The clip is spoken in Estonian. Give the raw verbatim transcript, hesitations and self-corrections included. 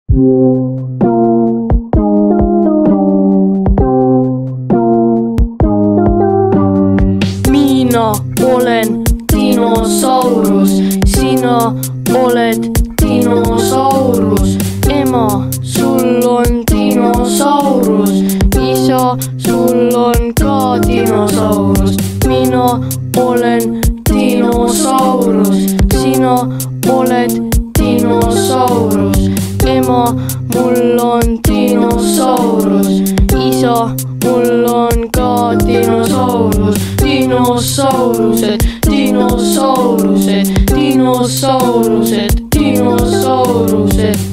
Mina olen dinosaurus, sina oled dinosaurus. Ema, sul on dinosaurus, isa, sul on ka dinosaurus. Mina olen dinosaurus, sina oled dinosaurus. Ema, mul on dinosaurus, isa, mul on ka dinosaurus. Dinosaurused, dinosaurused, dinosaurused, dinosaurused.